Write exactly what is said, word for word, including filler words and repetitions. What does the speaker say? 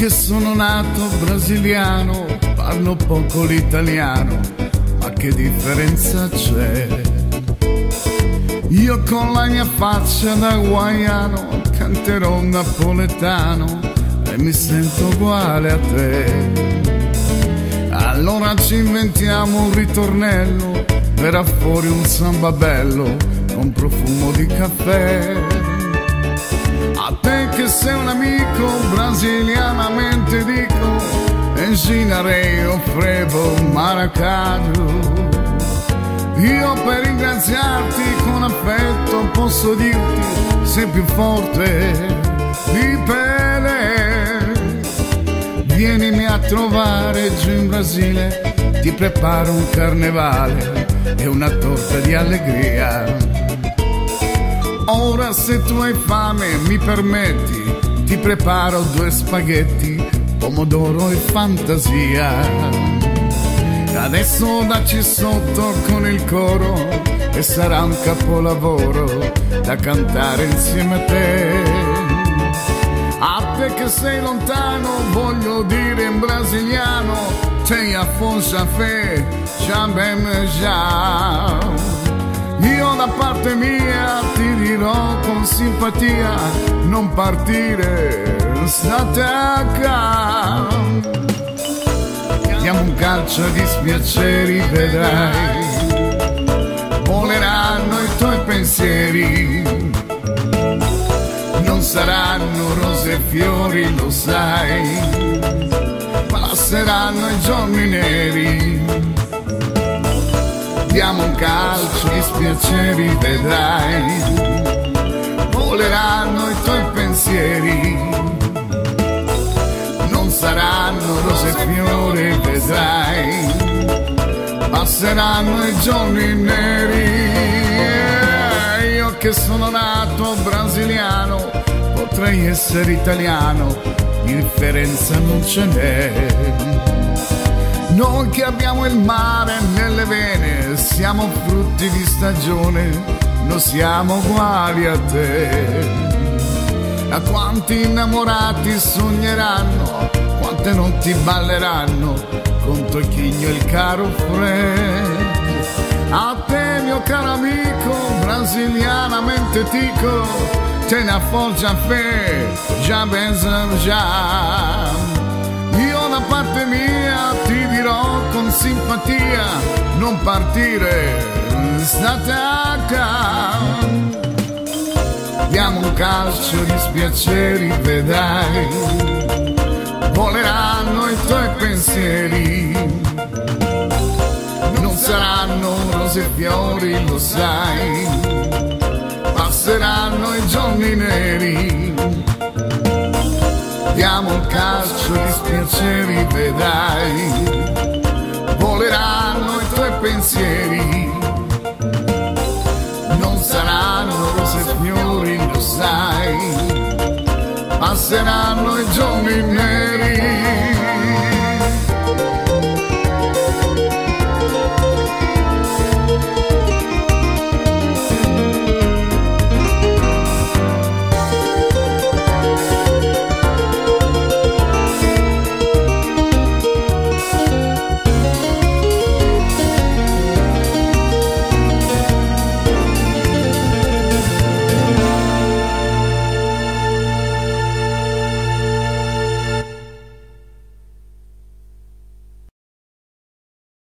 che sono nato brasiliano, parlo poco l'italiano, ma che differenza c'è? Io con la mia faccia da hawaiano canterò un napoletano e mi sento uguale a te. Allora ci inventiamo un ritornello, verrà fuori un samba bello con profumo di caffè. A te che sei un amico, brasilianamente dico, ensinarei o frevo maracaju. Io per ringraziarti con affetto posso dirti, sei più forte di Pelé. Vienimi a trovare giù in Brasile, ti preparo un carnevale e una torta di allegria. Ora se tu hai fame mi permetti, ti preparo due spaghetti, pomodoro e fantasia. Adesso dacci sotto con il coro e sarà un capolavoro da cantare insieme a te. A te che sei lontano voglio dire in brasiliano, tenha forza fé, já bem já. Io da parte mia ti dirò con simpatia, non partire, state a casa. Diamo un calcio di spiaceri, vedrai, voleranno i tuoi pensieri, non saranno rose e fiori, lo sai, passeranno i giorni neri. Diamo un calcio di spiaceri, vedrai, voleranno i tuoi pensieri, non saranno rose e fiori, vedrai, passeranno i giorni neri. Io che sono nato brasiliano, potrei essere italiano, differenza non ce n'è. Noi che abbiamo il mare nelle vene, siamo frutti di stagione, non siamo uguali a te. A quanti innamorati sogneranno, quante notti balleranno con Tocchigno e il caro Fred. A te mio caro amico, brasilianamente dico, te ne forza fe, già benza già. Io da parte mia ti dirò con simpatia, non partire, state a casa. Diamo un calcio di spiaceri, vedrai, voleranno i tuoi pensieri, non saranno rose e fiori, lo sai, passeranno i giorni neri. Diamo un calcio di spiaceri, vedrai, voleranno i tuoi pensieri, non saranno rose e fiori, lo sai, passeranno i giorni neri.